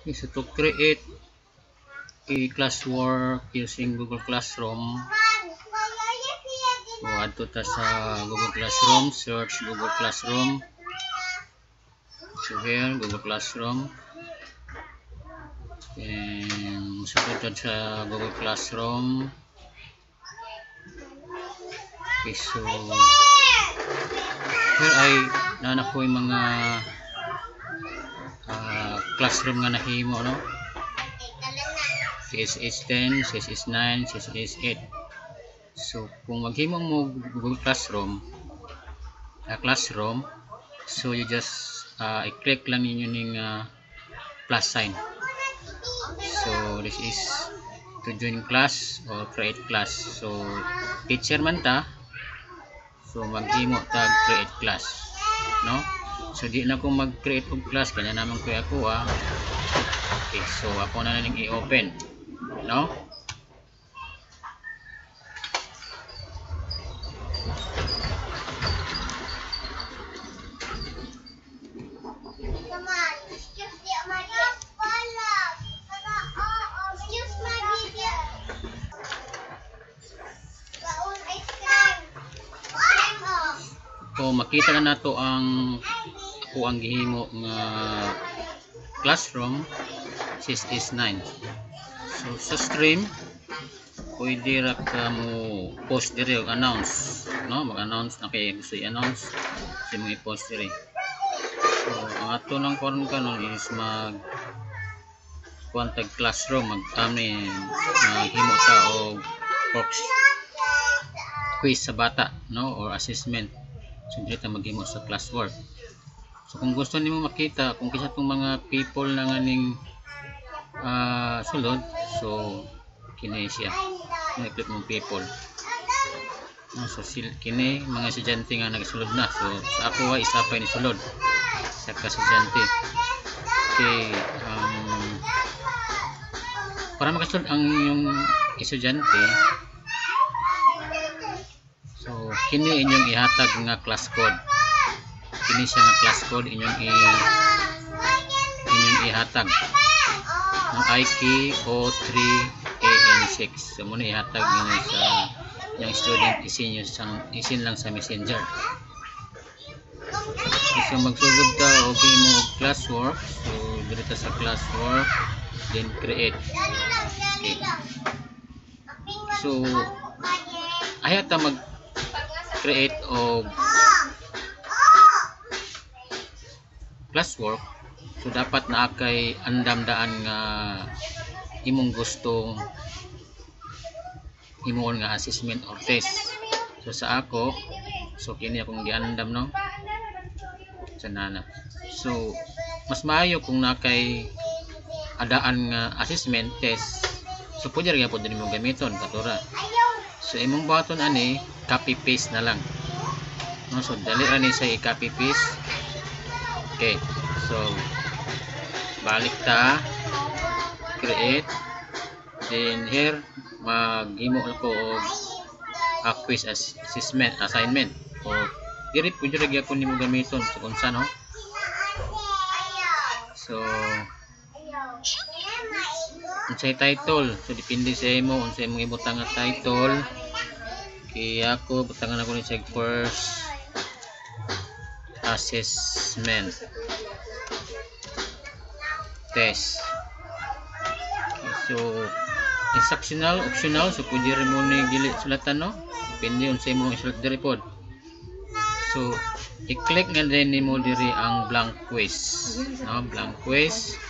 Okay, so to create a classwork using Google Classroom, so adto ta sa Google Classroom, search Google Classroom. So here, Google Classroom, and sa sa Google Classroom. Okay, so here ay nana ko yung mga classroom nga nahimo, no? CSS 10, CSS 9, CSS 8. So kung maghimo mo Google Classroom, so you just i-click lang ninyo ning plus sign. So this is to join class or create class. So teacher man ta, so maghimo tag create class, no? So di na ko mag-create og class kanya naman ko ako. Okay, so ako na ning i-open, no? So makita na nato ang ako ang gihimo nga classroom CSS 9. So sa stream pwede ra ka mo post dire og announce, no? Mag-announce na kay gusto i-announce si mo i-post dire. So ang ato lang karon is mag contact classroom, maghimo ta og quiz sa bata, no, or assessment. So dito maghimo sa classwork. So kung gusto nimo makita kung kisa tong mga people na nganing sulod, so kini siya. I-click mo people. So kini mga estudyante nga nagsulod na. So sa ako ay isa pa ni sulod sa estudyante. Okay, para makasulod ang yung estudyante, so kini inyong ihatag nga class code. Kini siya nga class code inyong ihatag ng IK O3AN6. So muna ihatag ninyo sa yung student, isin lang sa messenger. So magsugod ka okay mo classwork. So dito sa classwork, then create. Okay. So ayaw ta mag create og classwork. So dapat na kay andam-daan nga imong gustong himuon nga assessment or test. So sa ako, so kini akong giandam, no? Sanana. So mas maayo kung na kay adaan nga assessment test. So pwede rin po din mo gamiton katura. So imong button ani copy paste na lang, no? So dali ra ni sa i-copy paste. Okay, so balik ta, create, then here maghimo ko og quiz assessment assignment. O diri pwede ra gyapon nimo gamiton sa kung saan, no? So unsay title, so depende sa imo unsay imong ibutang nga title. Kaya ako butangan ako ni sa first assessment test. Okay, so instructional, optional, so pwede rin mo ni gili sulatan, no? Depende unsay imong isulat diri pod. So i-click nga din nimo diri ang blank quiz, no? Blank quiz.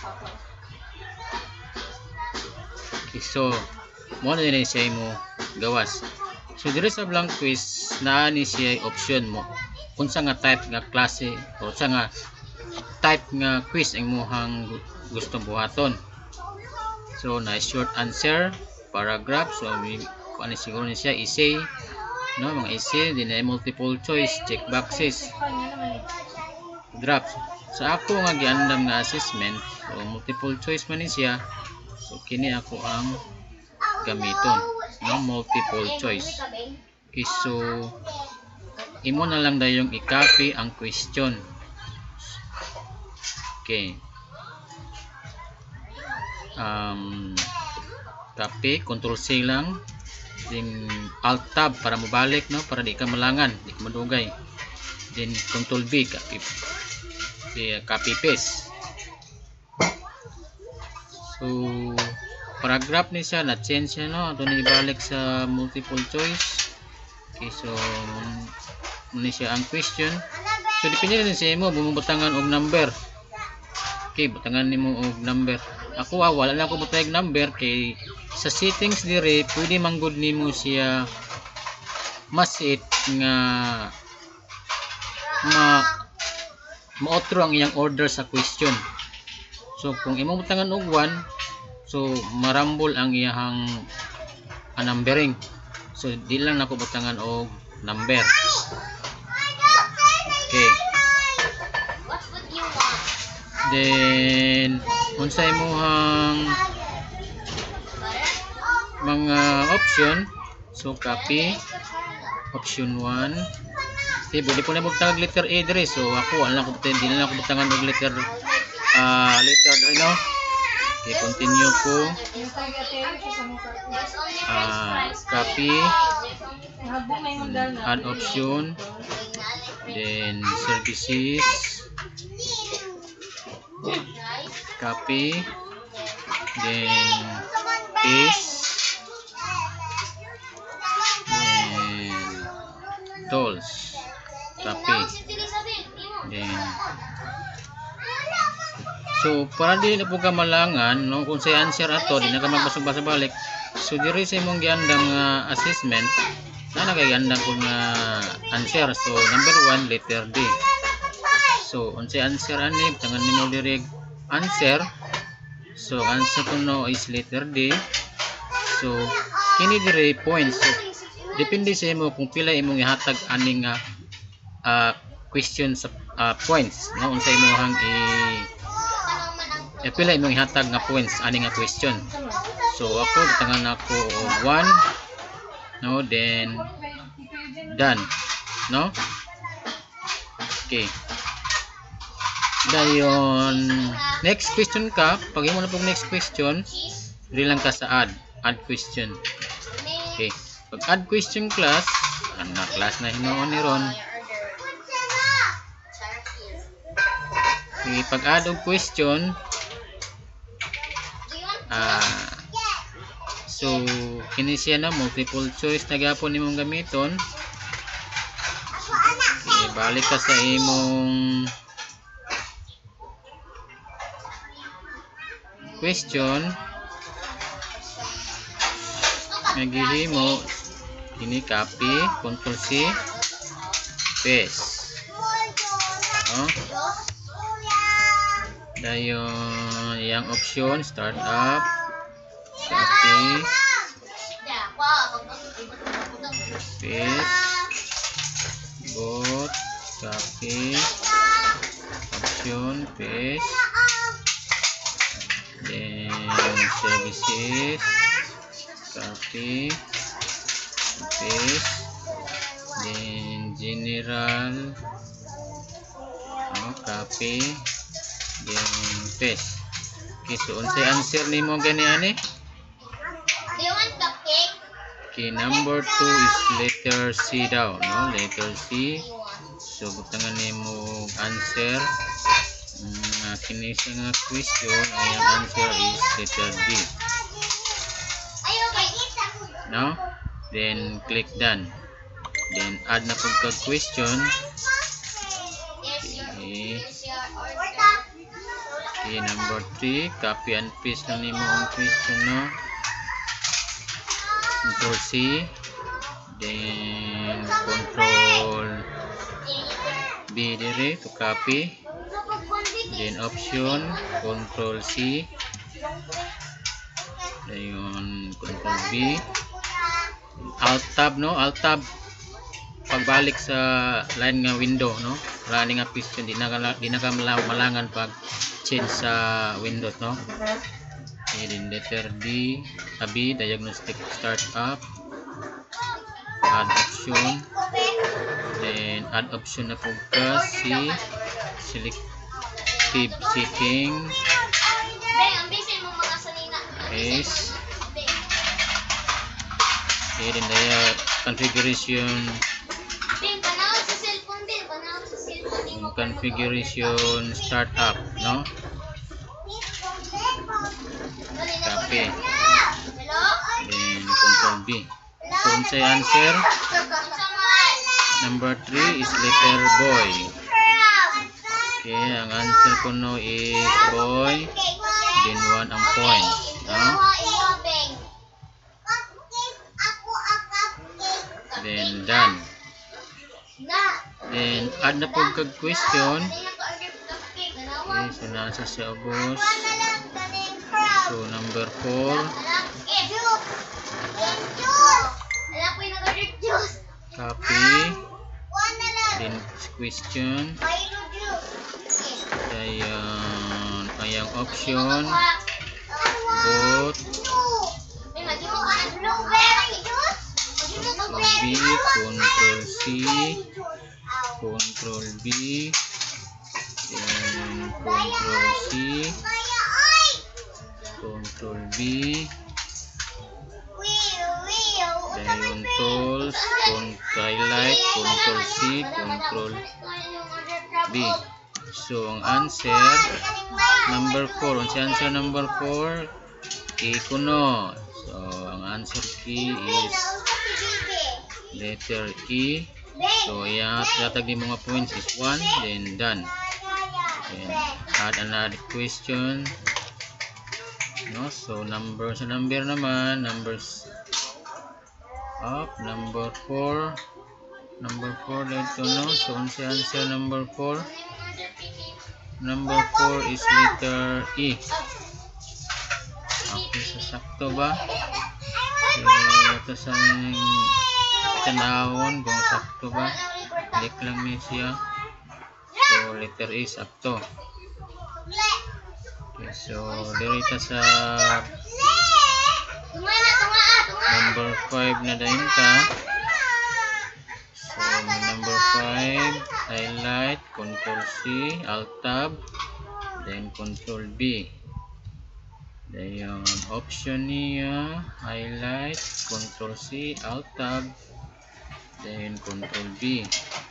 Okay, so mo na din siya imo gawas. So diri sa blank quiz naa ni siya option mo unsa nga type nga klase o unsa nga type nga quiz ang mohang gustong buhaton. So na short answer, paragraph, so kung ano siguro ni siya essay, no, mga essay, din ay multiple choice, check boxes, drafts. Sa ako nga giandam nga assessment, so multiple choice man ni siya. So kini ako ang gamiton, no, multiple choice. Okay, so imo na lang dayong i-copy ang question. Okay. copy, control C lang, then alt tab para mabalik, no, para di ka malangan, di ka madugay, then control V, copy paste. So paragraph ni siya na change siya, no, ato ni ibalik sa multiple choice. Okay, so muna siya ang question. So depende rin sa imo, bumubutangan og number. Okay, butangan nimo og number. Ako wala na ako butang number kay sa settings dire pwede manggod nimo siya masit nga ma-outro ang iyang order sa question. So kung imong butangan og 1, so marambol ang iyang numbering. So di lang nako butangan og number. Okay. Then unsay imong mga option, so copy option 1. Okay, pwede ko na butang letter A dire. So ako wala ko butang, di na ako butangan og letter dire, no. Okay, continue ko. Copy, add option, then services, copy, then paste, then tools, copy, then so para di na po ka malangan, no, kung sa answer ato di na ka magbasa-basa balik. So diri sa imong giandang assessment na nagagandang ko nga answer. So number 1 letter D. So unsay answer ani, tangan nimo diri answer. So answer ko no is letter D. So kini diri points. So depende sa imo kung pila imong ihatag aning question sa points, no, unsay imong pila imong ihatag nga points ani nga question. So ako tangan ako 1, no, then done, no. Okay, dayon next question ka. Pag imo na pog next question, dili lang ka sa add question. Okay, pag add question class, ang class na hinuon ni ron. Okay, pag add og question, so kini siya na multiple choice na gapon nimong gamiton. Okay, balik ka sa imong question, nagihimo kini copy, control C, paste, dayon yang option start up, copy, paste, both, copy, option, paste, then services, copy, paste, then general, copy, then paste. Okay, so unsay answer nimo gani ani? Okay, number 2 is letter C daw, no, letter C. So butangan nimo answer. Kini sa nga question, ang answer is letter D, no. Then click done, then add na pud kag question. Okay, number 3, copy and paste lang nimo ang question, no. Control C, then control B dire to copy, then option, control C, dayon control B, alt tab, no, alt tab pagbalik sa line nga window, no, running nga question, di na ka malangan pag change sa window, no. Okay, then letter D, B, diagnostic start up, add option, then add option na po ka C, selective setting, is okay, then the configuration startup, no? Copy. Then control B. So unsay answer? Number 3 is letter boy. Okay, ang answer ko no is boy. Then 1 ang point, no? Then done. Then add na po kag question. Okay, so nasa siya ubos. So number 4. Copy. Then question. Ayan, ayang option. Both. Control B, Control C, Control B, then Control C, Control B, then tools, highlight, Control C, Control B. So ang answer number 4. Ang answer number 4 key kuno. So ang answer key is letter E. So yatag di mga points is 1, then done. Then add another question. No, so number naman, numbers up, number 4. Number 4 dito, no? So answer number 4. Number 4 is letter E. Okay, sasakto ba? Ito sa tanawon kung sakto ba. Click lang niya siya. So letter E sakto. Okay, so dito sa number 5 na dayon ka. So number 5, highlight, Control C, Alt Tab, then Control B. Then option niya, highlight, Control C, Alt Tab, then Control B.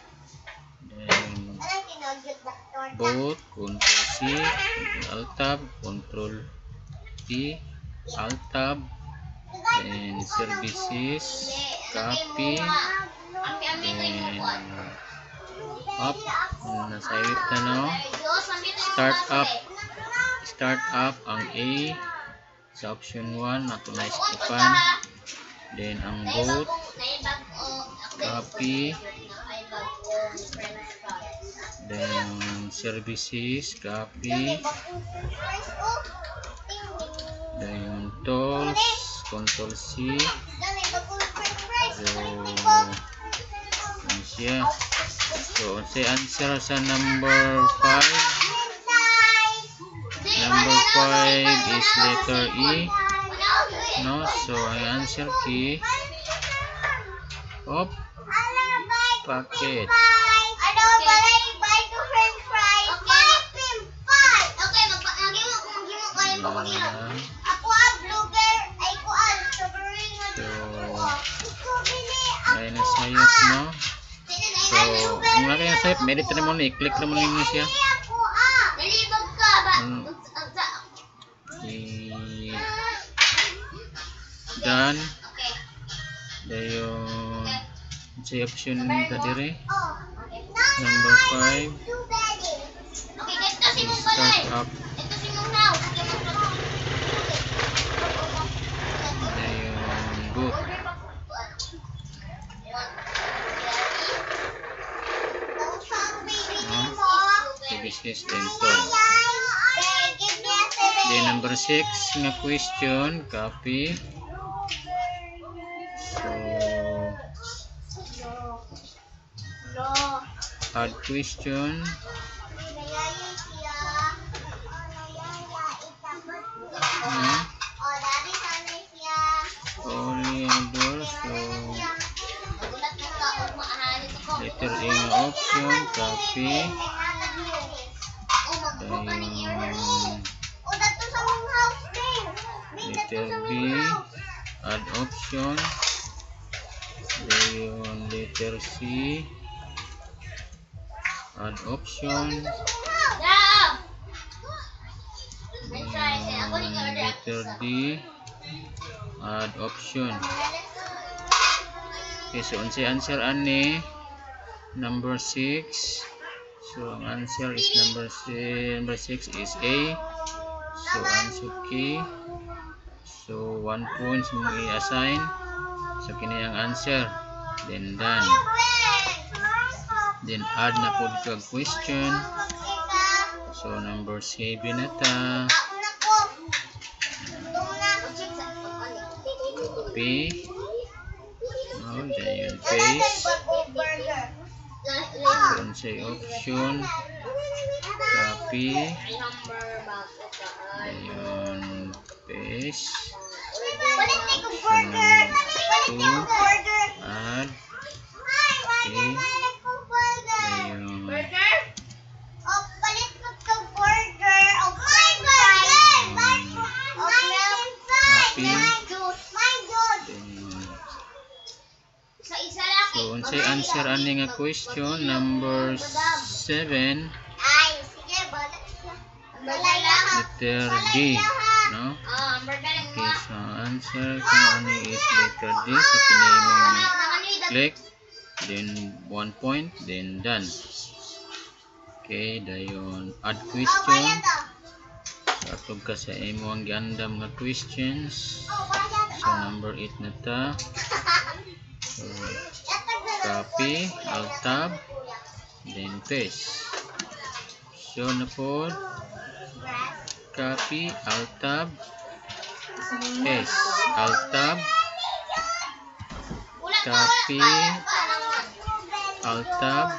Then both, Control C, Alt Tab, Control B, Alt Tab, then services, copy, then up, nasa ip na no, start up ang A sa option 1, ako na iskipan, then ang both, copy, then services, copy, then tools, Control C. So say answer sa number 5. Number 5 is letter E. No, so ang answer key of packet. Ay nasayop no. So kung laki yung sayop, medit na mo na i-click na mo niyo siya. Done. Dayon sa option ta dire. Number 5. Start up. Dayon boot. Business dental. Then number 6 nga question, copy. So add question. Only other, so letter A nga option, copy. Letter add option. Dayon letter C, add option. Letter D, add option. Okay, so unsay answer ani number 6. So ang answer is number 6 is A. So answer K. So 1 point mo i-assign. So kini ang answer. Then done. Then add na po dito ang question. So number 7 na ta. Copy. Oh, dayon paste. So say option. Copy. Dayon paste. So 2 add. Okay. Dayon so unsay answer ani nga question number 7, letter D, no? Okay, so answer kung ano is letter D. So kini mong click, then 1 point, then done. Okay, dayon add question. So atog ka sa imo ang giandam nga questions. So number 8 na ta. So copy, alt tab, then paste. So na po, copy, alt tab, paste, alt tab, copy, alt tab,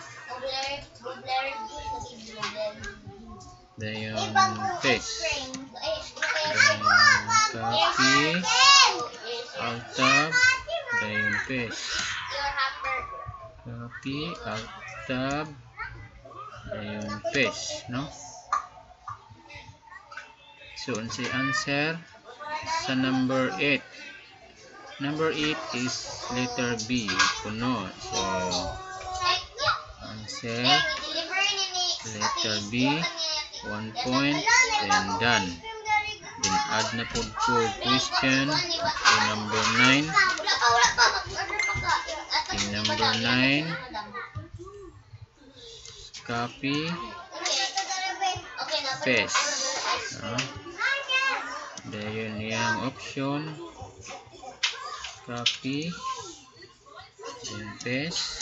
then paste, then copy, alt tab, then paste. Copy, alt tab, ayun, paste, no? So, unsay answer sa number 8. Number 8 is letter B, puno. So, answer, letter B, 1 point, then done. Then add na po ko question, okay, number 9. Okay, number 9, copy, paste. Dayon yung option, copy, then paste,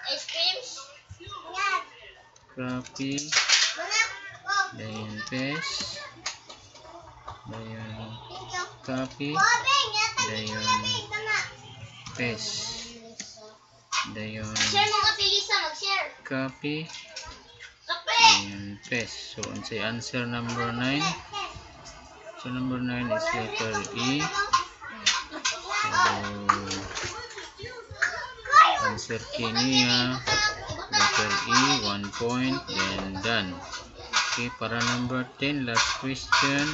copy, dayon paste, dayon copy, dayon paste, dayon copy, dayon paste. So unsay answer number 9. So number 9 is letter E. So answer kiniya letter E, 1 point, then done. Okay, para number 10, last question.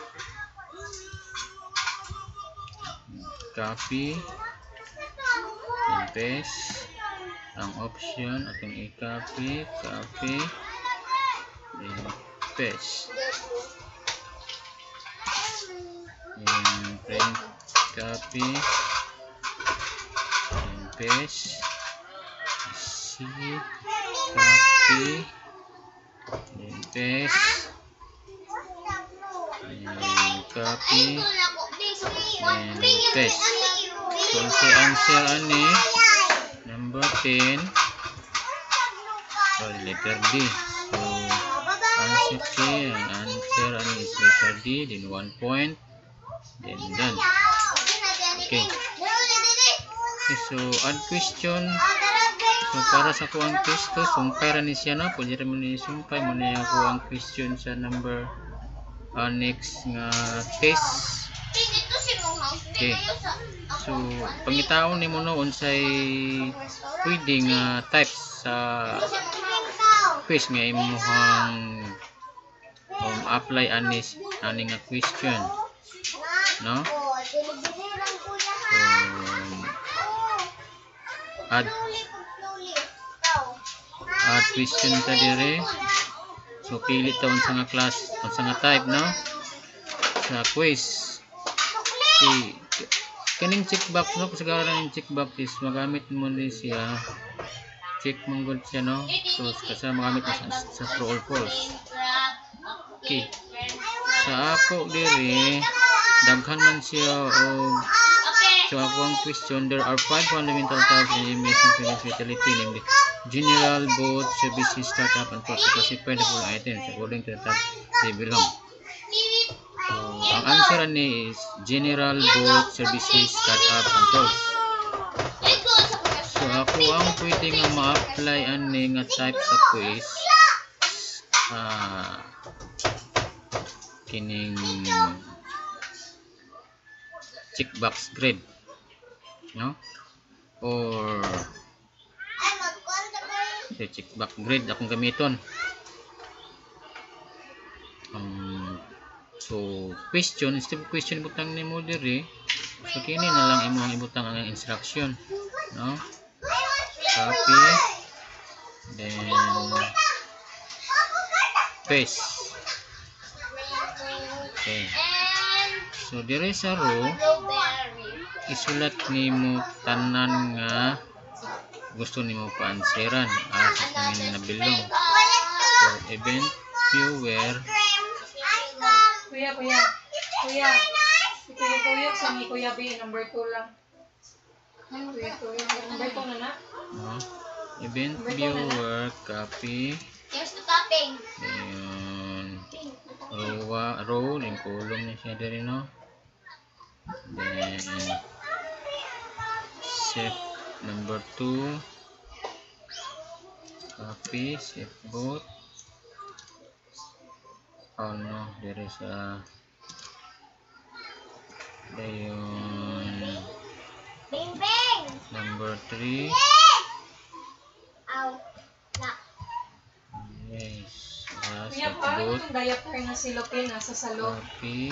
Copy, then paste ang option atong i-copy, copy, then paste. And print, copy, then paste, C, copy, then paste, and copy, and paste. So si answer ani number 10, sorry, letter D. So answer K, ang answer ani is letter D, then 1 point, then done. Okay. Okay, so add question. So para sa kuang testo, sumpay ra ni siya, no? Pwede rin mo ni sumpay mo na yung kuang question sa number next nga test. Okay. So pangitaon ni mo no unsay pwedeng types sa quiz nga imong apply ani nga question, no? add question ta dire. So pili ta unsa nga class, unsa nga type no sa quiz. Kaning checkbox no, kasagaran ng checkbox is magamit mo ni siya, check mong good siya no. So kasi magamit mo sa true or false. Okay, sa ako dire daghan man siya og so ako ang question. There are 5 fundamental types in investment finance utility, namely general, both, services, startup, and classified items according to the type they belong. So ang answer ni is general, both, services, startup, and tools. So ako ang pwede nga ma-apply ani nga type sa quiz kining checkbox grid no, or the checkbox grid akong gamiton. So question, instead of question ibutang nimo diri, so kini na lang imong ibutang ang instruction no, copy then paste. Okay, so diri sa row isulat nimo tanan nga gusto nimo pa-answeran sa tingin na bilong. So event viewer kuya sa ni kuya B number 2 lang. Kuya number 2 na na. Event viewer copy. Then row yung column niya siya diri no. Then shift number 2 copy, shift both. Oh no, there is a number 3. Yes, Kuya, paano yung diaper na silupin nasa salon? Copy.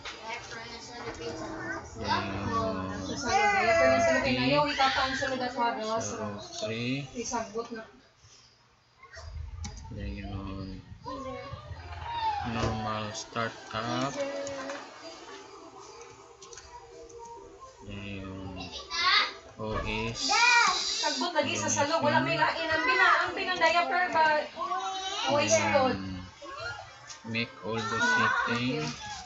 Nasa salon, diaper na silupin. Ayaw, itapaan sulod at wagas. So 3. Isagbot na. Then normal startup. Then OS. Sagbot lagi sa salon. Wala may lain. Ang binang diaper ba? Always sulod. Make all the setting.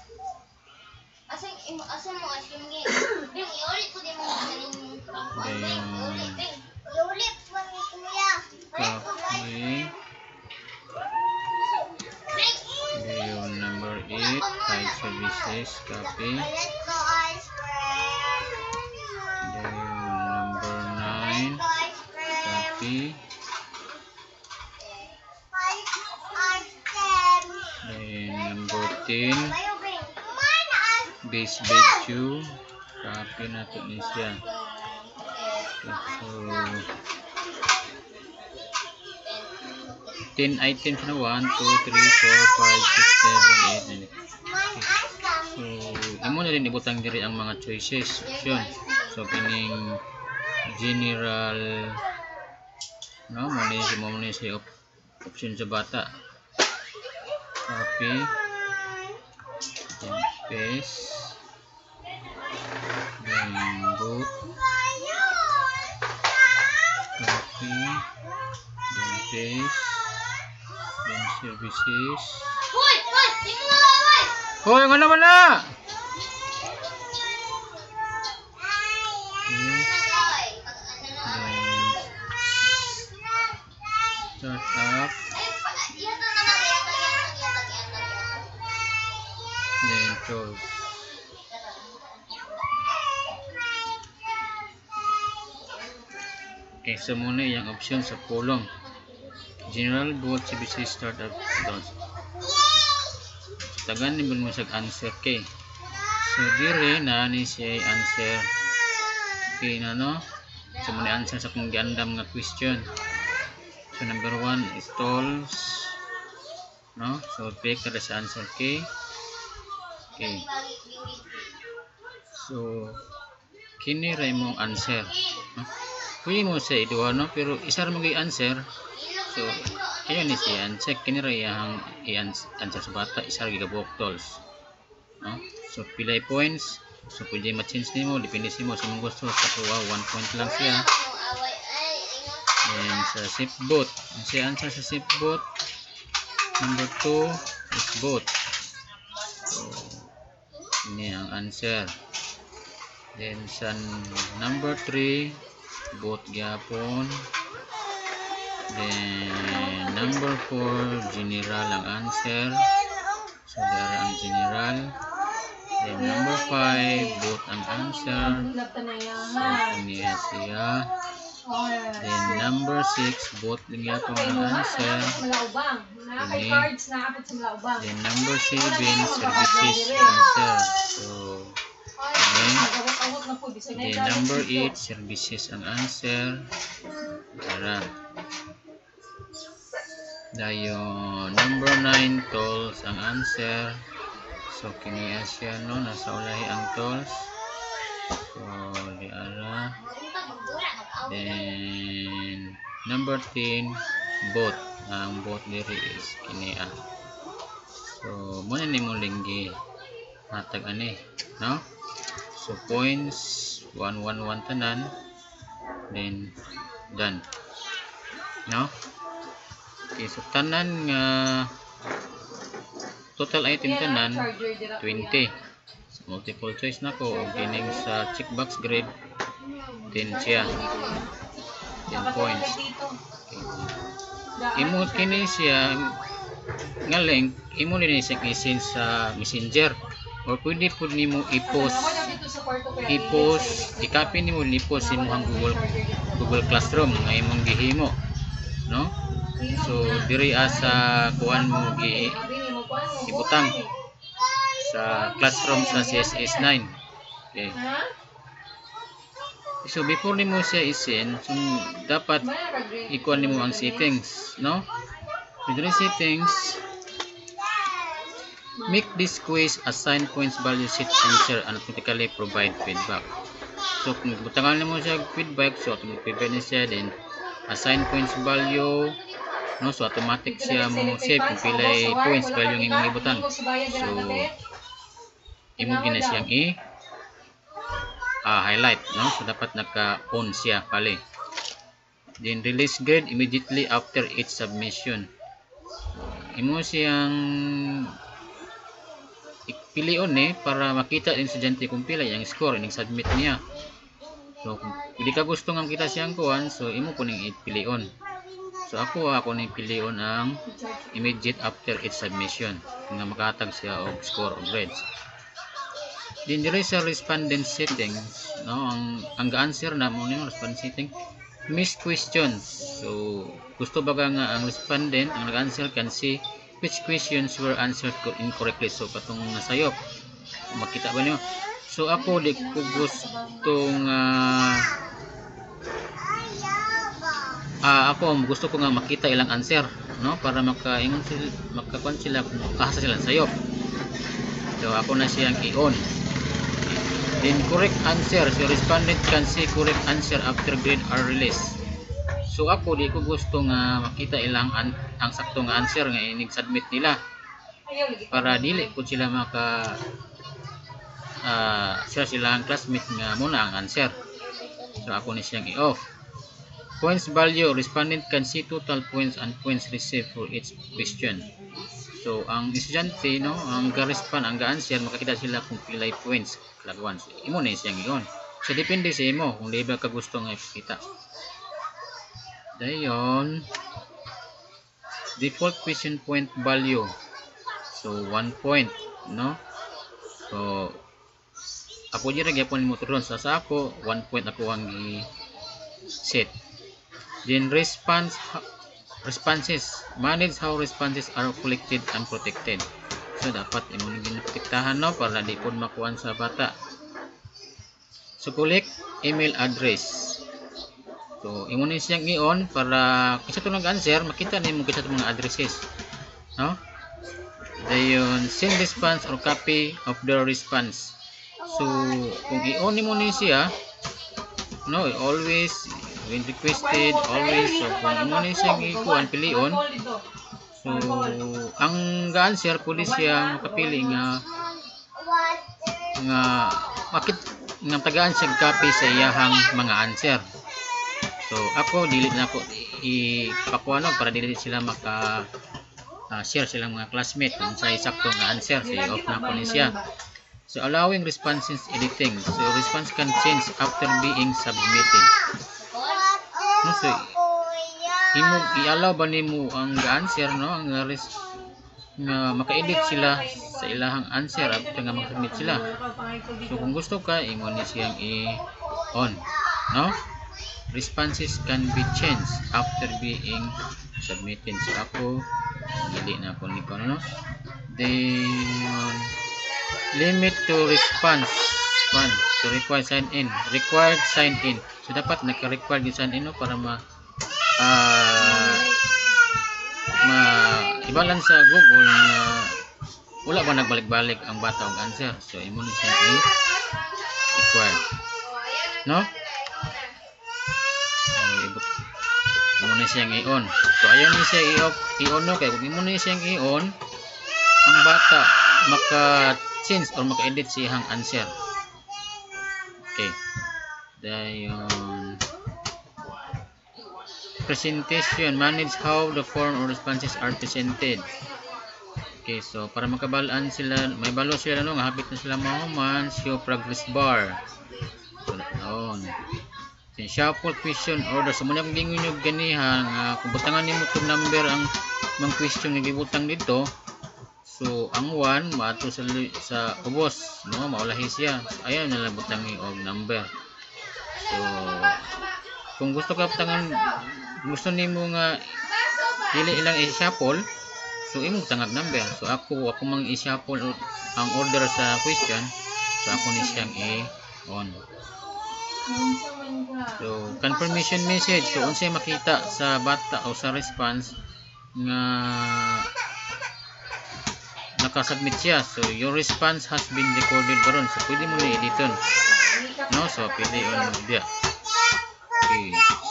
Asan mo asin ni? Yung iulit ko din mo galing. Then Iulit mo ni kuya. copy. Then number 8 type services copy. Then number 9 copy. Then number 10 base value copy natin ni siya. Okay, so 10 items na 1, 2, 3, 4, 5, 6, 7, 8, 9. Okay. So imo na rin ibutang diri ang mga choices option. So kining general no, mo ni si option sa bata. Copy. Then paste. Then boot. Copy. Then paste. Then services. Hoy, nga naman na! Then startup. Then tools. Okay, so muna yung option sa column. General, both, CBC, startup, tools. Tagan ni mo sa answer kay. So dire na ni siya answer. Okay na no. So muna answer sa kung giandam nga question. So number 1 is tools. No? So pick kada sa answer kay. Okay. So kini ra imong answer, no? Pwede mo sa iduha, no, pero isa ra mo gyud answer. So ayun ni siya answer, kini ra iyang i-answer sa bata, isa ra gyud ka buok tools, no? So pilay points, so pwede ma-change nimo, depende sa imo sa imong gusto. Sa kuha 1 point lang siya. Then sa zip boot, ang siya answer sa zip boot, number 2 is boot. So ini ang answer. Then sa number 3, boot gyapon. Then number 4, general ang answer. So dara ang general. Then number 5, boot ang answer. So niya siya. Then number 6, boot din gyapon ang answer. Ini. Then number 7, services answer. So then number 8, services ang answer. Dara. Dayon number 9, tools ang answer. So kini siya, no, nasa ulahi ang tools. So diara. Then number 10, boat. Ang boat diri is kini So muna ni mo linggi hatag ani, no? So points 111 tanan, then done, no? Okay, so tanan nga total item tanan 20. So, multiple choice na ko og kining sa checkbox grade 10 siya, 10 points. Okay. Imo kini siya nga link, imo din siya isin sa messenger, or pwede po nimo i-post, i-copy nimo, i-post sa imong Google Classroom nga imong gihimo, no? So diri sa kuan mo ibutang sa classroom sa CSS 9. Okay. So before nimo siya isin, so dapat ikuan nimo ang settings, no? Diri settings, make this quiz assign points value, set answer, and automatically provide feedback. So kung butangan nimo siya feedback, so automatically ni siya, then assign points value, no? So automatic siya mo save kung pilay points value ng imong ibutang. So imo gina siyang highlight, no? So dapat naka-on siya pali. Then release grade immediately after each submission. Imo siyang ipilion para makita din estudyante kung pila yung score ining submit niya. So kung hindi ka gusto nga makita siyang kuan, so imo po ning ipilion. So ako ning pilion ang immediate after each submission nga makatag siya og score o grades. Then dire sa respondent settings, no, ang answer na mo nimo respondent setting, missed questions. So gusto baga nga ang respondent ang nag-answer can see which questions were answered incorrectly. So katong nasayop makita ba niyo? So ako di ko gusto ko nga makita ilang answer, no, para makaingon sila, makakuan sila kung makahasa sila sayop. So ako na siyang i-on. Then correct answer, so respondent can see correct answer after grade are released. So ako di ko gusto nga makita ilang ang saktong answer nga inig submit nila, para dili po sila sila ang classmate nga muna ang answer. So ako ni siyang i-off. Points value, respondent can see total points and points received for each question. So ang estudyante, no, ang ga-respond, ang ga-answer, makakita sila kung pilay points kalagwan. So, imo na siyang i-on. So depende sa imo kung di ba ka gusto nga ipakita. Dayon default question point value, so 1 point, no? So ako dira gyapon mo turon sa ako 1 point ako ang set. Then responses, manage how responses are collected and protected. So dapat imo ni ginaprotektahan, no, para di pud makuan sa bata. So collect email address. So imo ni siyang i-on para kisa to nag-answer makita nimo kisa to mga addresses, no? Dayon send response or copy of the response. So kung i-on mo ni siya, no, always when requested, always. So kung imo ni siya ikuan pilion, so ang ga-answer pwede siya makapili nga makit nga tagaan siya copy sa iyahang mga answer. So ako dili na ako ipakuano para dili sila maka share silang mga classmate kung sa sakto nga answer. So off na ko ni siya. So allowing responses editing. So response can change after being submitted. No, so imo i-allow ba nimo ang answer, no, ang nga maka-edit sila sa ilahang answer after nga mag-submit sila. So kung gusto ka, imo ni siyang i-on, no? Responses can be changed after being submitted. So ako dili na ako ni no. Then limit to response 1 to required sign in. So dapat naka-required sign in, no, para ibalan sa Google na wala ba nagbalik-balik ang bata og answer. So imo ni siya i-required, no? Imo ni siya i-on. So ayaw ni siya i-on, no, kay kung imo ni siya i-on, ang bata maka-change or maka-edit siyang answer. Okay. Dayon presentation, manage how the form or responses are presented. Okay, so para makabalaan sila, may balo sila, no, nga hapit na sila mahuman, show progress bar. So noon. So, shuffle question order. So muna kung gingon nyo ganihan, kung butangan nimo itong number ang mga question nga gibutang dito. So ang 1 maato sa ubos, no, maulahi siya. So, ayaw na lang butang og number. So kung gusto ka butangan, gusto nimo nga dili ilang i-shuffle, so imo tangag number. So ako mang i-shuffle ang order sa question, so ako ni siyang i-on. So confirmation message, so unsay makita sa bata o sa response nga nakasubmit siya. So your response has been recorded baron. So pwede mo na editon, no? So pwede on dia. Okay.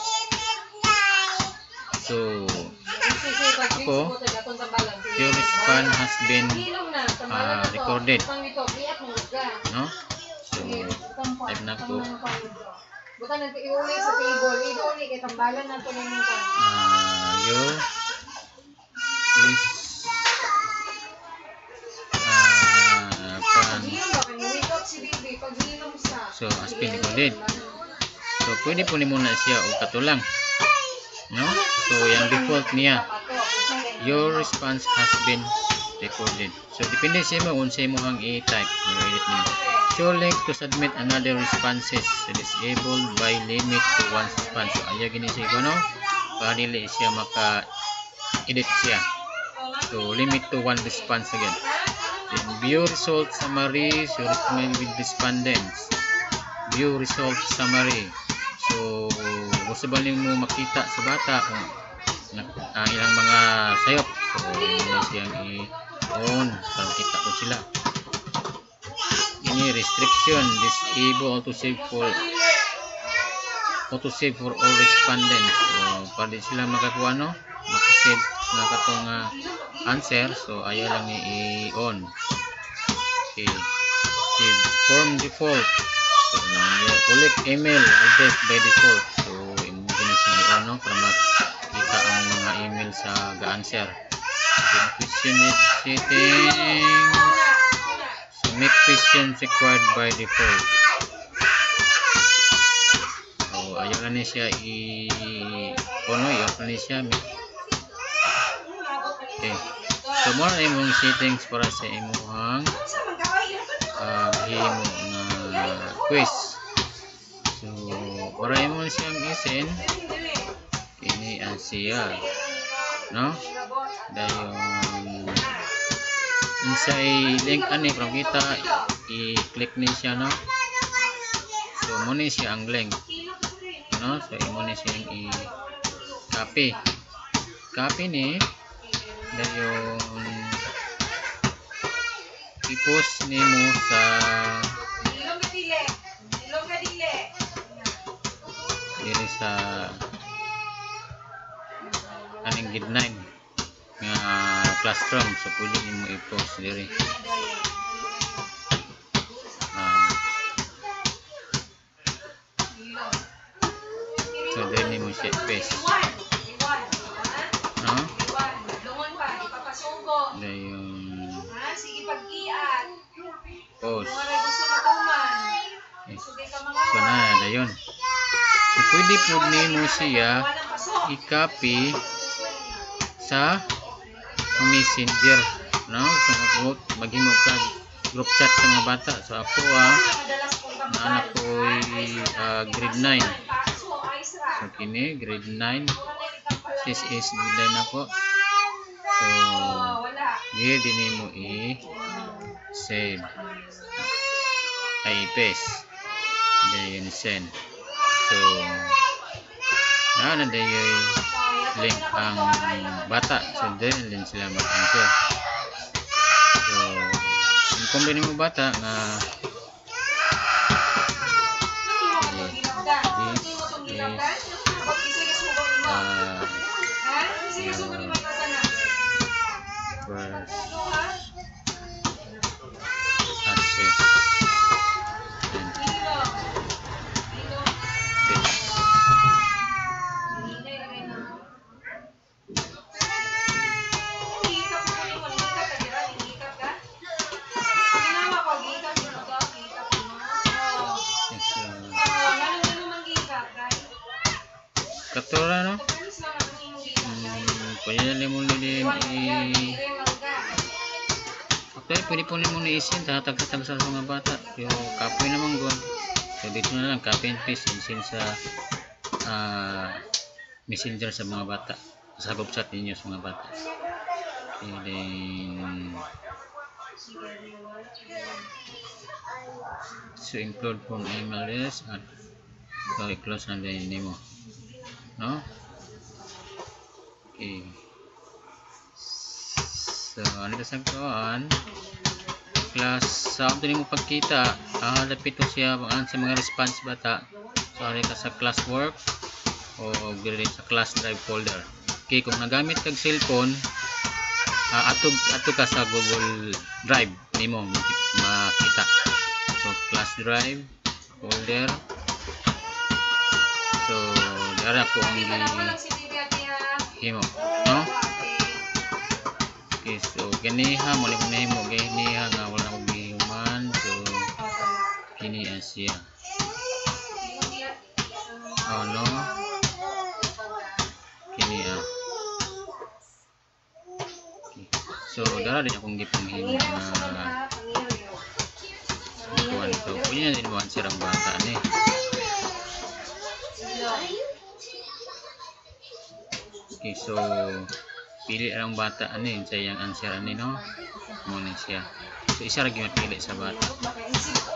So ako, your response has been recorded, no? So type na ko bukan nanti iuli sa table, iuli kay tambalan nato ning your so has been recorded. So pwede po ni muna siya o katulang, no? So yung default niya, your response has been recorded. So depende sa mo unsay mo ang i-type, no, edit niyo. Show link to submit another responses. So disabled by limit to 1 response. So ayaw gini siya ko, no, para dili siya maka-edit siya. So limit to 1 response again. Then view result summary. So recommend with respondents. View result summary. So gusto ba mo makita sa bata kung ilang mga sayop. So hindi siyang i-on para makita ko sila. Ini restriction, disable auto save for all respondents. So para sila makakuha, no, makasave na katong answer. So ayaw lang ni i-on. Okay, save form default. So collect email address by default. So imo gini siya i-on, no, para makita ang mga email sa ga-answer. Question settings. So make questions required by default. So ayaw na niya siya i-off na niya siya. Okay. So more na imong settings para sa imong himo na quiz. So para imong siyang isin, ini siya, no? Dayon inside link ani para kita i-click ni siya, no? So mo ni siya ang link, no? So imo ni siyang i-copy ni dayon i-post nimo sa dili. Ilong ka dili. Diri sa aning gid 9 nga classroom, so pwede nimo i-post diri. So diri nimo siya paste. Iwan. Ha? No? Iwan. Lungon pa. Ipapasugo. Dayon Ha? Sige pag-iat. post. Kung ano gusto matuman. Okay. Sige ka mga So na dayon. So pwede po nimo siya walang pasok. i-copy sa Messenger, no? So maghimo ka group chat sa mga bata. So ako Madalas kong na kambal. anak ko grade 9. Paso, ayos ra. So kini grade 9. Mura na ikampal. This is grade 9 ako. So Wala. dili nimo i-save. Ay paste. Dayon send. So na dayon link ang bata, so din sila mag-answer. So kung mo bata nga first access and paste. Katura no? Pwede mo okay, pwede po mo na-isin tatag-tatag sa mga bata. Yung kapoy naman gawin. So dito na lang, copy and paste isin sa messenger sa mga bata. Sa group chat ninyo sa mga bata. Okay, then so include from email address at so i-close na din nimo. No? Okay. So, ano sa kawan? Class, sa ito mo pagkita, dapit mo siya sa mga response bata. So, ano ka sa classwork o dili sa class drive folder. Okay, kung nagamit kag cellphone, ato ka sa Google Drive nimo makita. So, class drive folder. So, dara ko ang himo, no? Okay, so kiniha mo mo kiniha nga wala ko gihuman. So kini siya. Oh no. Kini okay. So dara din akong gipanghimo na kuan to. Kunya din mo ang sirang bata ni. Okay, so pili ang bata ani sa iyang answer ani no. Mo na siya. So isa ra gyud pili sa bata.